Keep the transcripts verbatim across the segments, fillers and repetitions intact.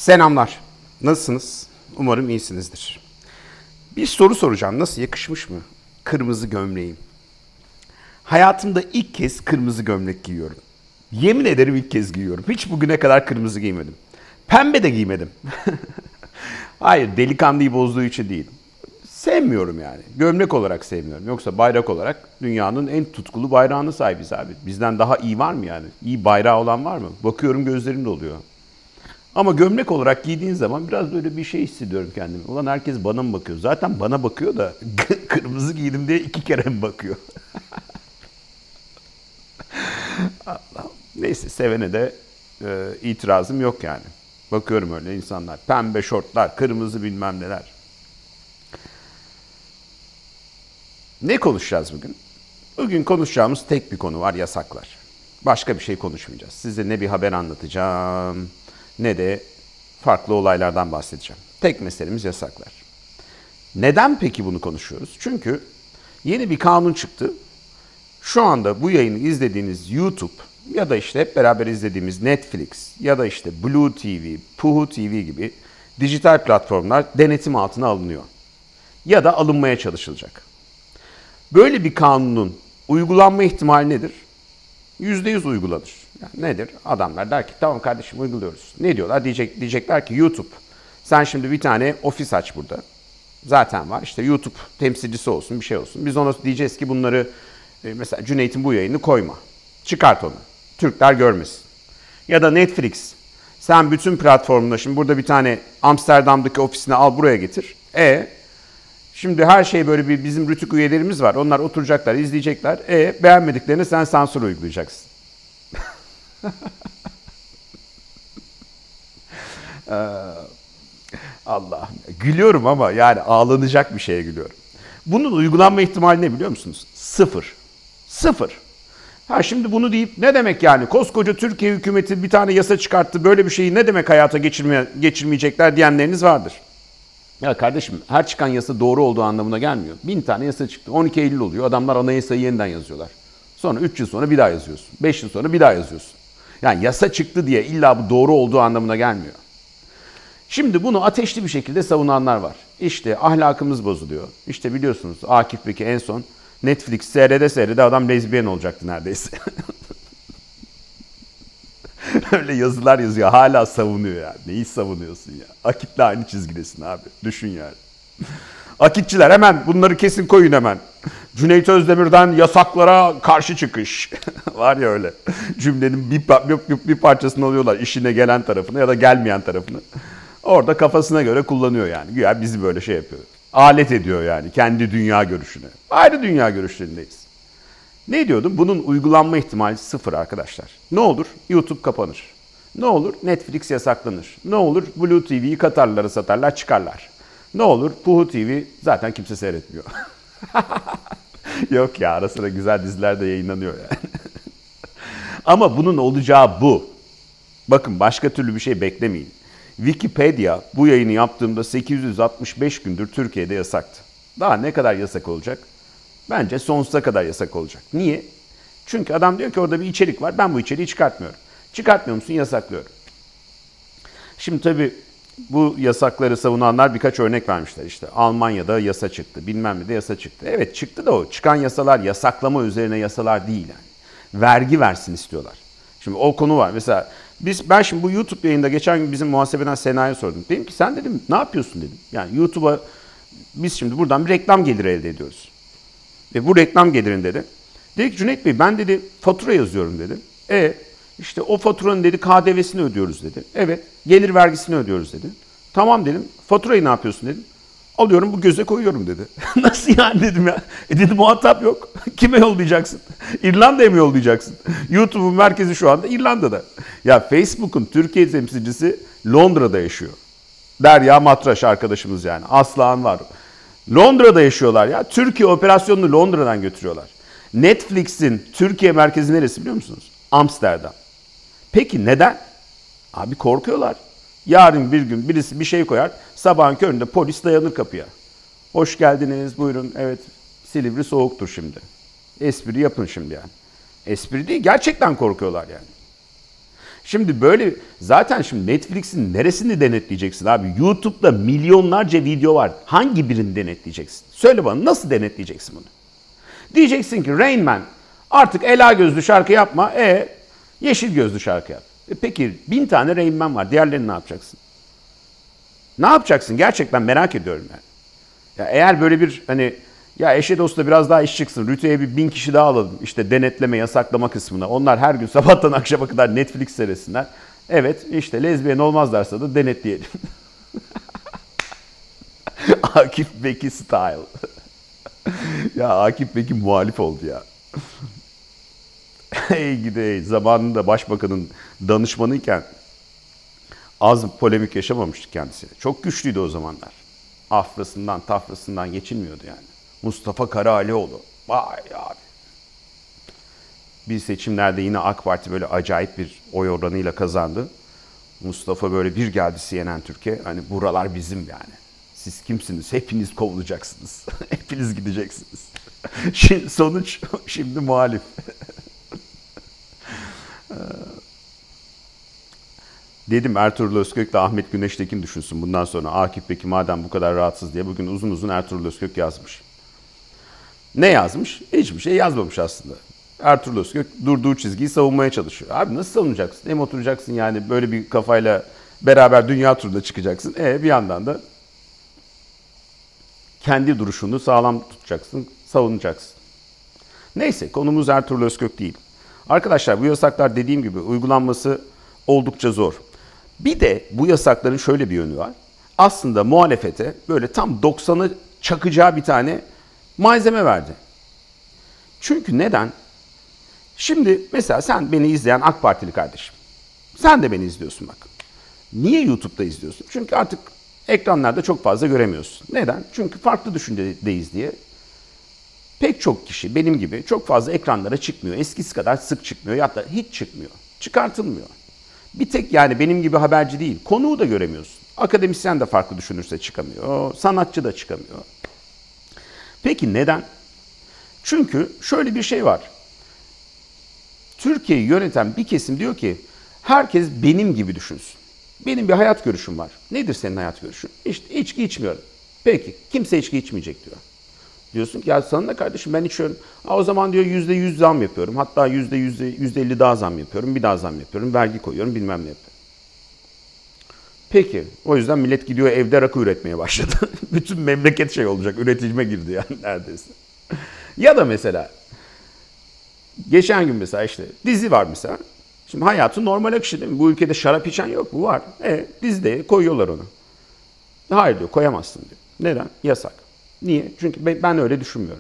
Selamlar. Nasılsınız? Umarım iyisinizdir. Bir soru soracağım. Nasıl, yakışmış mı kırmızı gömleğim? Hayatımda ilk kez kırmızı gömlek giyiyorum. Yemin ederim ilk kez giyiyorum. Hiç bugüne kadar kırmızı giymedim. Pembe de giymedim. Hayır, delikanlıyı bozduğu için değil. Sevmiyorum yani. Gömlek olarak sevmiyorum. Yoksa bayrak olarak dünyanın en tutkulu bayrağına sahibiz abi. Bizden daha iyi var mı yani? İyi bayrağı olan var mı? Bakıyorum gözlerim doluyor. Ama gömlek olarak giydiğin zaman biraz böyle bir şey hissediyorum kendimi. Ulan herkes bana mı bakıyor? Zaten bana bakıyor da kırmızı giydim diye iki kere mi bakıyor? Allah. Neyse, sevene de e, itirazım yok yani. Bakıyorum öyle insanlar. Pembe şortlar, kırmızı bilmem neler. Ne konuşacağız bugün? Bugün konuşacağımız tek bir konu var: yasaklar. Başka bir şey konuşmayacağız. Size ne bir haber anlatacağım, ne de farklı olaylardan bahsedeceğim. Tek meselemiz yasaklar. Neden peki bunu konuşuyoruz? Çünkü yeni bir kanun çıktı. Şu anda bu yayını izlediğiniz YouTube ya da işte hep beraber izlediğimiz Netflix ya da işte Blue T V, Puhu T V gibi dijital platformlar denetim altına alınıyor. Ya da alınmaya çalışılacak. Böyle bir kanunun uygulanma ihtimali nedir? yüzde yüz uygulanır. Yani nedir? Adamlar der ki tamam kardeşim uyguluyoruz. Ne diyorlar? Diyecek, diyecekler ki YouTube, sen şimdi bir tane ofis aç burada. Zaten var. İşte YouTube temsilcisi olsun, bir şey olsun. Biz ona diyeceğiz ki bunları e, mesela Cüneyt'in bu yayını koyma. Çıkart onu. Türkler görmesin. Ya da Netflix, sen bütün platformunda şimdi burada bir tane Amsterdam'daki ofisini al buraya getir. E şimdi her şey böyle bir bizim Rütük üyelerimiz var. Onlar oturacaklar, izleyecekler. E beğenmediklerini sen sansür uygulayacaksın. Allah. Gülüyorum ama yani ağlanacak bir şeye gülüyorum. Bunun uygulanma ihtimali ne biliyor musunuz? Sıfır. Sıfır. Ha şimdi bunu deyip ne demek yani? Koskoca Türkiye hükümeti bir tane yasa çıkarttı. Böyle bir şeyi ne demek hayata geçirme, geçirmeyecekler diyenleriniz vardır. Ya kardeşim, her çıkan yasa doğru olduğu anlamına gelmiyor. Bin tane yasa çıktı. on iki Eylül oluyor. Adamlar anayasayı yeniden yazıyorlar. Sonra üç yıl sonra bir daha yazıyorsun. beş yıl sonra bir daha yazıyorsun. Yani yasa çıktı diye illa bu doğru olduğu anlamına gelmiyor. Şimdi bunu ateşli bir şekilde savunanlar var. İşte ahlakımız bozuluyor. İşte biliyorsunuz Akif Beki en son Netflix seyrede seyrede adam lezbiyen olacaktı neredeyse. Öyle yazılar yazıyor. Hala savunuyor yani. Neyi savunuyorsun ya? Akit'le aynı çizgidesin abi. Düşün yani. Akitçiler hemen bunları kesin koyun hemen. Cüneyt Özdemir'den yasaklara karşı çıkış. Var ya öyle. Cümlenin bir, bir, bir parçasını alıyorlar. İşine gelen tarafını ya da gelmeyen tarafını. Orada kafasına göre kullanıyor yani. Güya bizi böyle şey yapıyor. Alet ediyor yani kendi dünya görüşüne. Ayrı dünya görüşlerindeyiz. Ne diyordum? Bunun uygulanma ihtimali sıfır arkadaşlar. Ne olur? YouTube kapanır. Ne olur? Netflix yasaklanır. Ne olur? Blue T V'yi Katarlılara satarlar, çıkarlar. Ne olur? Puhu T V zaten kimse seyretmiyor. Yok ya, ara sıra güzel diziler de yayınlanıyor yani. Ama bunun olacağı bu. Bakın, başka türlü bir şey beklemeyin. Wikipedia bu yayını yaptığımda sekiz yüz altmış beş gündür Türkiye'de yasaktı. Daha ne kadar yasak olacak? Bence sonsuza kadar yasak olacak. Niye? Çünkü adam diyor ki orada bir içerik var. Ben bu içeriği çıkartmıyorum. Çıkartmıyor musun? Yasaklıyorum. Şimdi tabii bu yasakları savunanlar birkaç örnek vermişler. İşte Almanya'da yasa çıktı. Bilmem ne de yasa çıktı. Evet çıktı da o çıkan yasalar yasaklama üzerine yasalar değil yani. Vergi versin istiyorlar. Şimdi o konu var. Mesela biz ben şimdi bu YouTube yayında geçen gün bizim muhasebeden Sena'ya sordum. Dedim ki sen dedim ne yapıyorsun dedim. Yani YouTube'a biz şimdi buradan bir reklam geliri elde ediyoruz. Ve bu reklam gelirin dedi. Dedi ki Cüneyt Bey ben dedi fatura yazıyorum dedi. E işte o faturanın dedi K D V'sini ödüyoruz dedi. Evet, gelir vergisini ödüyoruz dedi. Tamam dedim. Faturayı ne yapıyorsun dedim. Alıyorum bu göze koyuyorum dedi. Nasıl yani dedim ya. E dedi muhatap yok. Kime yollayacaksın? İrlanda'ya mı yollayacaksın? YouTube'un merkezi şu anda İrlanda'da. Ya Facebook'un Türkiye temsilcisi Londra'da yaşıyor. Derya Matraş arkadaşımız yani. Aslan var. Londra'da yaşıyorlar ya. Türkiye operasyonunu Londra'dan götürüyorlar. Netflix'in Türkiye merkezi neresi biliyor musunuz? Amsterdam. Peki neden? Abi korkuyorlar. Yarın bir gün birisi bir şey koyar. Sabahın köründe polis dayanır kapıya. Hoş geldiniz, buyurun. Evet, Silivri soğuktur şimdi. Espri yapın şimdi yani. Espri değil, gerçekten korkuyorlar yani. Şimdi böyle zaten şimdi Netflix'in neresini denetleyeceksin abi? YouTube'da milyonlarca video var. Hangi birini denetleyeceksin? Söyle bana, nasıl denetleyeceksin bunu? Diyeceksin ki Rain Man artık ela gözlü şarkı yapma. E yeşil gözlü şarkı yap. E peki bin tane Rain Man var. Diğerlerini ne yapacaksın? Ne yapacaksın? Gerçekten merak ediyorum yani. Ya eğer böyle bir hani ya eşe dosta biraz daha iş çıksın. Rütü'ye bir bin kişi daha alalım. İşte denetleme, yasaklama kısmına. Onlar her gün sabahtan akşama kadar Netflix seyretsinler. Evet işte lezbiyen olmazlarsa da denetleyelim. Akif Beki style. Ya Akif Beki muhalif oldu ya. Hey gidi zamanında başbakanın danışmanıyken az polemik yaşamamıştı kendisi. Çok güçlüydü o zamanlar. Afrasından tafrasından geçilmiyordu yani. Mustafa Karahalioğlu. Vay abi. Bir seçimlerde yine AK Parti böyle acayip bir oy oranıyla kazandı. Mustafa böyle bir geldi C N N Türkiye. Hani buralar bizim yani. Siz kimsiniz? Hepiniz kovulacaksınız. Hepiniz gideceksiniz. Şimdi, sonuç şimdi muhalif. Dedim Ertuğrul Özkök ile Ahmet Güneştekin düşünsün bundan sonra. Akif Beki madem bu kadar rahatsız diye bugün uzun uzun Ertuğrul Özkök yazmış. Ne yazmış? Hiçbir şey yazmamış aslında. Ertuğrul Özkök durduğu çizgiyi savunmaya çalışıyor. Abi nasıl savunacaksın? Hem oturacaksın yani böyle bir kafayla beraber dünya turuna çıkacaksın. E bir yandan da kendi duruşunu sağlam tutacaksın, savunacaksın. Neyse konumuz Ertuğrul Özkök değil. Arkadaşlar bu yasaklar dediğim gibi uygulanması oldukça zor. Bir de bu yasakların şöyle bir yönü var. Aslında muhalefete böyle tam doksanı çakacağı bir tane malzeme verdi. Çünkü neden? Şimdi mesela sen beni izleyen AK Partili kardeşim. Sen de beni izliyorsun bak. Niye YouTube'da izliyorsun? Çünkü artık ekranlarda çok fazla göremiyorsun. Neden? Çünkü farklı düşüncedeyiz diye. Pek çok kişi benim gibi çok fazla ekranlara çıkmıyor. Eskisi kadar sık çıkmıyor ya da hiç çıkmıyor. Çıkartılmıyor. Bir tek yani benim gibi haberci değil. Konuğu da göremiyorsun. Akademisyen de farklı düşünürse çıkamıyor. Sanatçı da çıkamıyor. Peki neden? Çünkü şöyle bir şey var. Türkiye'yi yöneten bir kesim diyor ki herkes benim gibi düşünsün. Benim bir hayat görüşüm var. Nedir senin hayat görüşün? İşte içki içmiyorum. Peki kimse içki içmeyecek diyor. Diyorsun ki ya sana ne kardeşim ben içiyorum. Ha, o zaman diyor yüzde yüz zam yapıyorum. Hatta yüzde yüzde elli daha zam yapıyorum. Bir daha zam yapıyorum. Vergi koyuyorum bilmem ne yapıyorum. Peki o yüzden millet gidiyor evde rakı üretmeye başladı. Bütün memleket şey olacak. Üreticime girdi yani neredeyse. Ya da mesela geçen gün mesela işte dizi var mesela. Şimdi hayatın normal akışı değil mi? Bu ülkede şarap içen yok mu? Var. E dizide koyuyorlar onu. Hayır diyor koyamazsın diyor. Neden? Yasak. Niye? Çünkü ben öyle düşünmüyorum.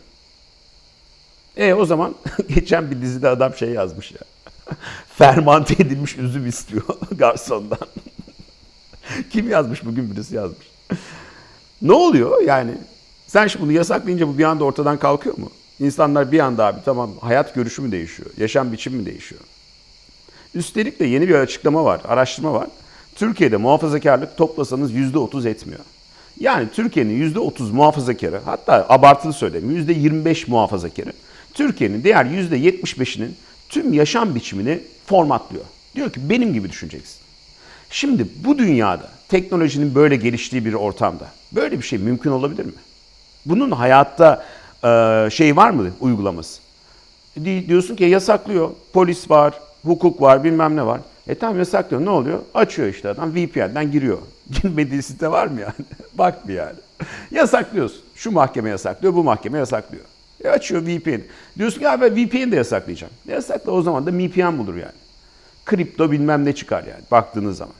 E o zaman geçen bir dizide adam şey yazmış ya. Fermante edilmiş üzüm istiyor garsondan. Kim yazmış bugün birisi yazmış. Ne oluyor yani? Sen şimdi bunu yasaklayınca bu bir anda ortadan kalkıyor mu? İnsanlar bir anda abi tamam hayat görüşü mü değişiyor? Yaşam biçimi mi değişiyor? Üstelik de yeni bir açıklama var, araştırma var. Türkiye'de muhafazakarlık toplasanız yüzde otuz etmiyor. Yani Türkiye'nin yüzde otuz muhafazakarı, hatta abartılı söyleyeyim yüzde yirmi beş muhafazakarı, Türkiye'nin diğer yüzde yetmiş beşinin tüm yaşam biçimini formatlıyor. Diyor ki benim gibi düşüneceksin. Şimdi bu dünyada teknolojinin böyle geliştiği bir ortamda böyle bir şey mümkün olabilir mi? Bunun hayatta e, şey var mı uygulaması? Diyorsun ki yasaklıyor, polis var, hukuk var, bilmem ne var. E tamam yasaklıyor. Ne oluyor? Açıyor işte adam. V P N'den giriyor. Girmediği site var mı yani? Bak bir yani. Yasaklıyorsun. Şu mahkeme yasaklıyor, bu mahkeme yasaklıyor. E açıyor V P N. Diyorsun ki ya ben V P N de yasaklayacağım. E yasakla o zaman da V P N bulur yani. Kripto bilmem ne çıkar yani baktığınız zaman.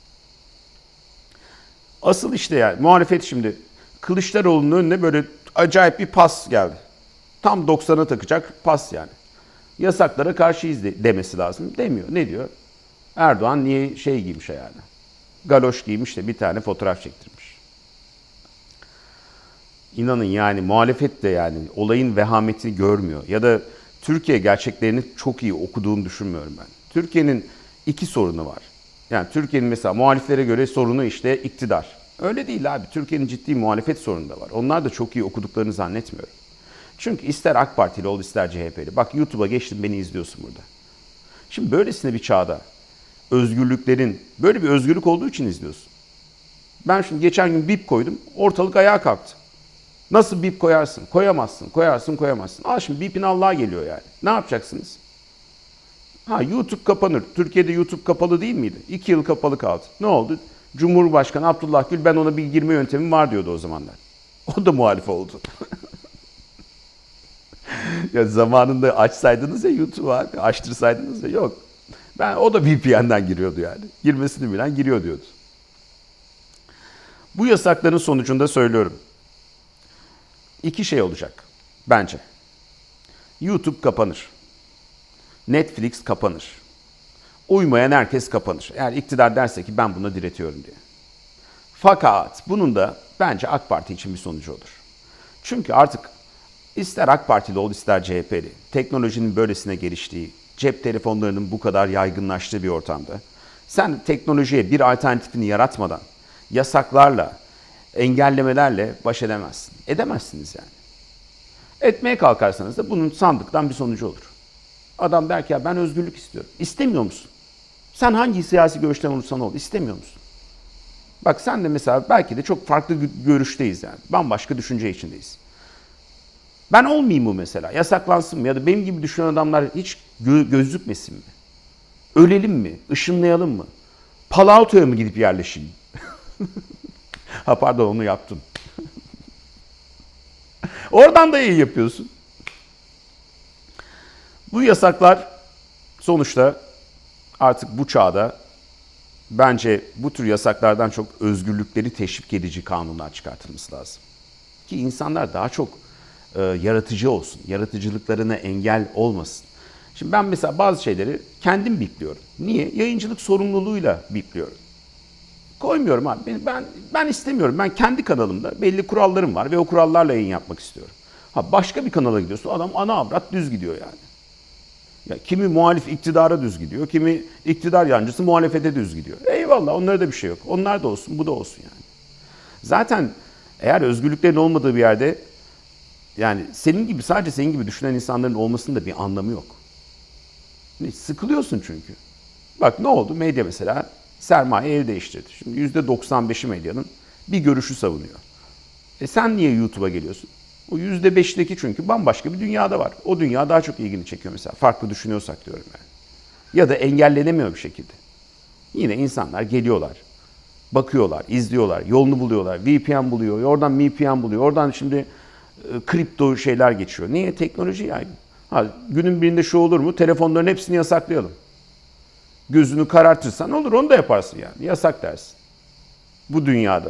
Asıl işte yani muhalefet şimdi Kılıçdaroğlu'nun önüne böyle acayip bir pas geldi. Tam doksana takacak pas yani. Yasaklara karşıyız de, demesi lazım. Demiyor. Ne diyor? Erdoğan niye şey giymiş ayağına? Galoş giymiş de bir tane fotoğraf çektirmiş. İnanın yani muhalefet de yani olayın vehametini görmüyor. Ya da Türkiye gerçeklerini çok iyi okuduğunu düşünmüyorum ben. Türkiye'nin iki sorunu var. Yani Türkiye'nin mesela muhaliflere göre sorunu işte iktidar. Öyle değil abi. Türkiye'nin ciddi muhalefet sorunu da var. Onlar da çok iyi okuduklarını zannetmiyorum. Çünkü ister AK Partili ol ister C H P'li. Bak YouTube'a geçtim beni izliyorsun burada. Şimdi böylesine bir çağda özgürlüklerin, böyle bir özgürlük olduğu için izliyorsun. Ben şimdi geçen gün bip koydum, ortalık ayağa kalktı. Nasıl bip koyarsın? Koyamazsın, koyarsın, koyamazsın. Al şimdi bipin Allah'a geliyor yani. Ne yapacaksınız? Ha, YouTube kapanır. Türkiye'de YouTube kapalı değil miydi? İki yıl kapalı kaldı. Ne oldu? Cumhurbaşkanı Abdullah Gül, ben ona bir girme yöntemim var diyordu o zamanlar. O da muhalif oldu. Ya zamanında açsaydınız ya YouTube'u abi, açtırsaydınız ya, yok. Ben, o da V P N'den giriyordu yani. Girmesini bilen giriyor diyordu. Bu yasakların sonucunda söylüyorum. İki şey olacak bence. YouTube kapanır. Netflix kapanır. Uymayan herkes kapanır. Eğer iktidar derse ki ben buna diretiyorum diye. Fakat bunun da bence AK Parti için bir sonucu olur. Çünkü artık ister AK Partili ol ister C H P'li, teknolojinin böylesine geliştiği, cep telefonlarının bu kadar yaygınlaştığı bir ortamda sen teknolojiye bir alternatifini yaratmadan yasaklarla, engellemelerle baş edemezsin. Edemezsiniz yani. Etmeye kalkarsanız da bunun sandıktan bir sonucu olur. Adam der ki ya ben özgürlük istiyorum. İstemiyor musun? Sen hangi siyasi görüşten olursan ol, istemiyor musun? Bak sen de mesela belki de çok farklı görüşteyiz yani. Bambaşka düşünce içindeyiz. Ben olmayayım mı mesela? Yasaklansın mı? Ya da benim gibi düşünen adamlar hiç gö- gözükmesin mi? Ölelim mi? Işınlayalım mı? Palo Alto'ya mı gidip yerleşeyim? Ha pardon, onu yaptım. Oradan da iyi yapıyorsun. Bu yasaklar sonuçta artık bu çağda bence bu tür yasaklardan çok özgürlükleri teşvik edici kanunlar çıkartılması lazım. Ki insanlar daha çok e, yaratıcı olsun, yaratıcılıklarına engel olmasın. Şimdi ben mesela bazı şeyleri kendim bipliyorum. Niye? Yayıncılık sorumluluğuyla bipliyorum. Koymuyorum abi. Ben, ben, ben istemiyorum. Ben kendi kanalımda belli kurallarım var ve o kurallarla yayın yapmak istiyorum. Ha, başka bir kanala gidiyorsun, adam ana avrat düz gidiyor yani. Ya kimi muhalif iktidara düz gidiyor, kimi iktidar yancısı muhalefete düz gidiyor. Eyvallah, onlara da bir şey yok. Onlar da olsun, bu da olsun yani. Zaten eğer özgürlüklerin olmadığı bir yerde, yani senin gibi, sadece senin gibi düşünen insanların olmasının da bir anlamı yok. Sıkılıyorsun çünkü. Bak ne oldu? Medya mesela sermaye el değiştirdi. Şimdi yüzde doksan beşi medyanın bir görüşü savunuyor. E sen niye YouTube'a geliyorsun? O yüzde beşteki çünkü bambaşka bir dünyada var. O dünya daha çok ilgini çekiyor mesela. Farklı düşünüyorsak diyorum yani. Ya da engellenemiyor bir şekilde. Yine insanlar geliyorlar. Bakıyorlar, izliyorlar, yolunu buluyorlar. V P N buluyor, oradan V P N buluyor. Oradan şimdi e, kripto şeyler geçiyor. Niye? Teknoloji yaygın. Ha, günün birinde şu olur mu? Telefonların hepsini yasaklayalım. Gözünü karartırsan olur, onu da yaparsın yani. Yasak dersin. Bu dünyada.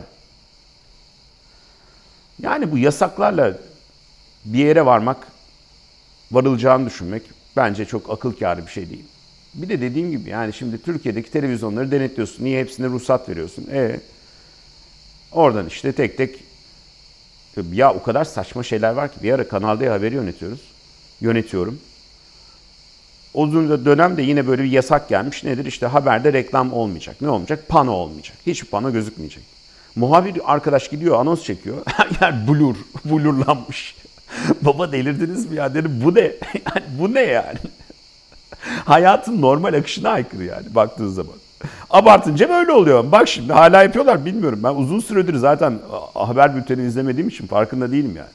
Yani bu yasaklarla bir yere varmak, varılacağını düşünmek bence çok akıl kârı bir şey değil. Bir de dediğim gibi yani şimdi Türkiye'deki televizyonları denetliyorsun. Niye hepsine ruhsat veriyorsun? E oradan işte tek tek, ya o kadar saçma şeyler var ki bir ara Kanal D haberi yönetiyoruz. Yönetiyorum. O dönemde yine böyle bir yasak gelmiş. Nedir? İşte haberde reklam olmayacak. Ne olmayacak? Pano olmayacak. Hiç pano gözükmeyecek. Muhabir arkadaş gidiyor, anons çekiyor. Her yer blur, blurlanmış. Baba delirdiniz mi ya dedim. Bu ne? Yani bu ne yani? Hayatın normal akışına aykırı yani baktığın zaman. Abartınca böyle oluyor. Bak şimdi hala yapıyorlar, bilmiyorum. Ben uzun süredir zaten haber bülteni izlemediğim için farkında değilim yani.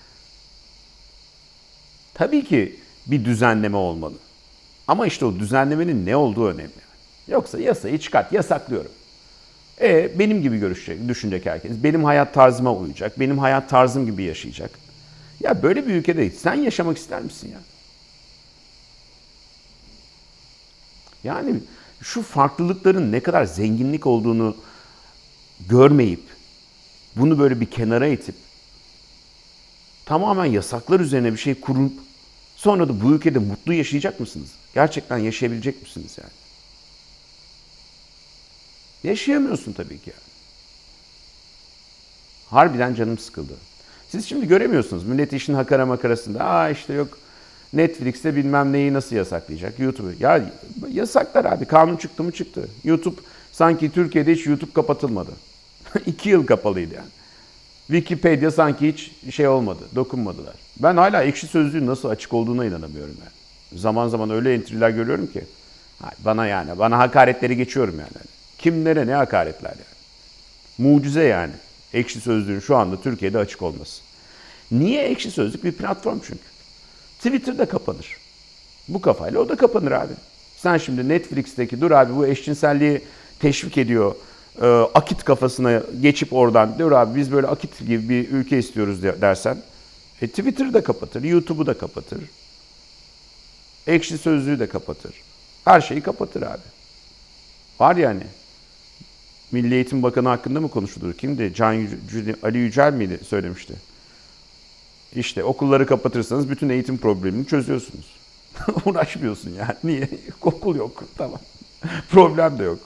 Tabii ki bir düzenleme olmalı. Ama işte o düzenlemenin ne olduğu önemli. Yoksa yasayı çıkart, yasaklıyorum. E benim gibi görüşecek, düşünecek herkes. Benim hayat tarzıma uyacak, benim hayat tarzım gibi yaşayacak. Ya böyle bir ülkede sen yaşamak ister misin ya? Yani şu farklılıkların ne kadar zenginlik olduğunu görmeyip, bunu böyle bir kenara itip, tamamen yasaklar üzerine bir şey kurup, sonra da bu ülkede mutlu yaşayacak mısınız? Gerçekten yaşayabilecek misiniz yani? Yaşayamıyorsun tabii ki yani. Harbiden canım sıkıldı. Siz şimdi göremiyorsunuz. Millet işin hakara makarasında. Aa işte yok Netflix'te bilmem neyi nasıl yasaklayacak? YouTube'u. Ya yasaklar abi. Kanun çıktı mı çıktı. YouTube sanki Türkiye'de hiç YouTube kapatılmadı. İki yıl kapalıydı yani. Wikipedia sanki hiç şey olmadı. Dokunmadılar. Ben hala Ekşi Sözlüğün nasıl açık olduğuna inanamıyorum yani. Zaman zaman öyle entry'ler görüyorum ki. Bana yani, bana hakaretleri geçiyorum yani. Kimlere ne hakaretler yani. Mucize yani. Ekşi Sözlüğün şu anda Türkiye'de açık olması. Niye Ekşi Sözlük? Bir platform çünkü. Twitter'da kapanır. Bu kafayla o da kapanır abi. Sen şimdi Netflix'teki dur abi bu eşcinselliği teşvik ediyor. E, akit kafasına geçip oradan dur abi biz böyle akit gibi bir ülke istiyoruz dersen e, Twitter'ı da kapatır, YouTube'u da kapatır. Ekşi Sözlüğü de kapatır. Her şeyi kapatır abi. Var yani. Milli Eğitim Bakanı hakkında mı konuşulur? Kimdi? Can Yüce, Ali Yücel miydi söylemişti? İşte okulları kapatırsanız bütün eğitim problemini çözüyorsunuz. Uğraşmıyorsun yani. Niye? Okul yok. Tamam. Problem de yok.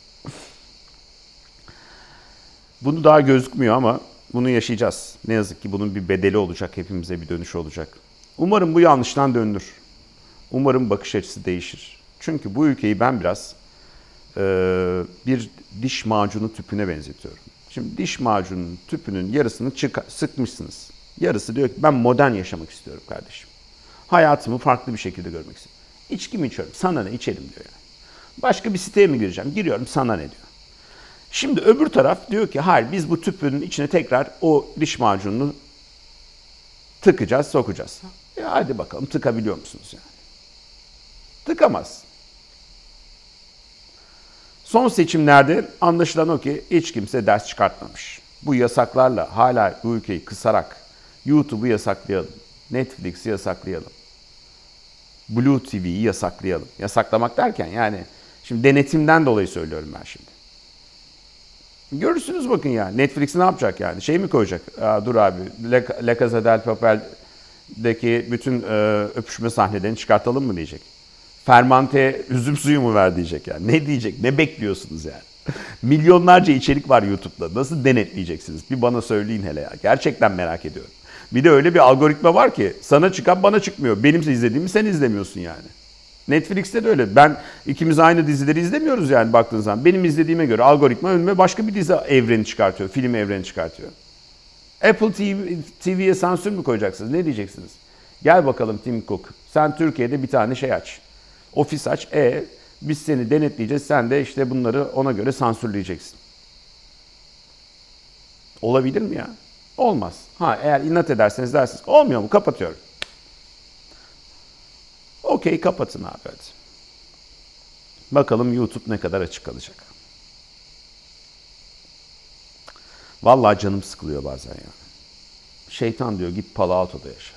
Bunu daha gözükmüyor ama bunu yaşayacağız. Ne yazık ki bunun bir bedeli olacak. Hepimize bir dönüşü olacak. Umarım bu yanlıştan döndür. Umarım bakış açısı değişir. Çünkü bu ülkeyi ben biraz e, bir diş macunu tüpüne benzetiyorum. Şimdi diş macunun tüpünün yarısını çık sıkmışsınız. Yarısı diyor ki ben modern yaşamak istiyorum kardeşim. Hayatımı farklı bir şekilde görmek istiyorum. İçki mi içiyorum? Sana ne? İçerim diyor yani. Başka bir siteye mi gireceğim? Giriyorum sana ne diyor. Şimdi öbür taraf diyor ki hayır biz bu tüpün içine tekrar o diş macununu tıkacağız, sokacağız. Ya hadi bakalım tıkabiliyor musunuz yani? Tıkamaz. Son seçimlerde anlaşılan o ki hiç kimse ders çıkartmamış. Bu yasaklarla hala bu ülkeyi kısarak YouTube'u yasaklayalım, Netflix'i yasaklayalım, Blue T V'yi yasaklayalım. Yasaklamak derken yani şimdi denetimden dolayı söylüyorum ben şimdi. Görürsünüz bakın ya Netflix ne yapacak yani? Şey mi koyacak? Aa, dur abi La, La Casa del Papel'deki bütün e, öpüşme sahnelerini çıkartalım mı diyecek. Fermante üzüm suyu mu ver diyecek yani. Ne diyecek? Ne bekliyorsunuz yani? Milyonlarca içerik var YouTube'da. Nasıl denetleyeceksiniz? Bir bana söyleyin hele ya. Gerçekten merak ediyorum. Bir de öyle bir algoritma var ki sana çıkan bana çıkmıyor. Benim izlediğimi sen izlemiyorsun yani. Netflix'te de öyle. Ben ikimiz aynı dizileri izlemiyoruz yani baktığın zaman. Benim izlediğime göre algoritma önüme başka bir dizi evreni çıkartıyor. Film evreni çıkartıyor. Apple T V'ye sansür mü koyacaksınız? Ne diyeceksiniz? Gel bakalım Tim Cook. Sen Türkiye'de bir tane şey aç. Ofis aç. E biz seni denetleyeceğiz. Sen de işte bunları ona göre sansürleyeceksin. Olabilir mi ya? Olmaz. Ha eğer inat ederseniz dersiniz. Olmuyor mu? Kapatıyorum. Okey kapatın abi hadi. Bakalım YouTube ne kadar açık kalacak. Vallahi canım sıkılıyor bazen ya. Şeytan diyor git Palo Alto'da yaşa.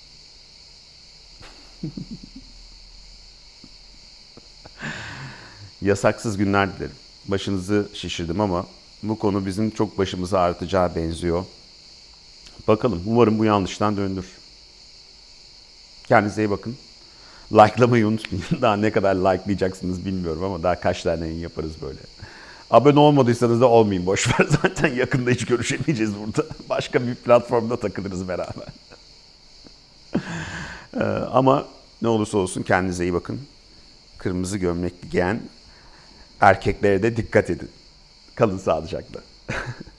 Yasaksız günler dilerim. Başınızı şişirdim ama bu konu bizim çok başımızı ağrıtacağı benziyor. Bakalım umarım bu yanlıştan döndür. Kendinize iyi bakın. Like'lamayı unutmayın. Daha ne kadar like'layacaksınız bilmiyorum ama daha kaç tane yayın yaparız böyle. Abone olmadıysanız da olmayın boşver. Zaten yakında hiç görüşemeyeceğiz burada. Başka bir platformda takılırız beraber. ee, ama ne olursa olsun kendinize iyi bakın. Kırmızı gömlek giyen erkeklere de dikkat edin. Kalın sağlıcakla.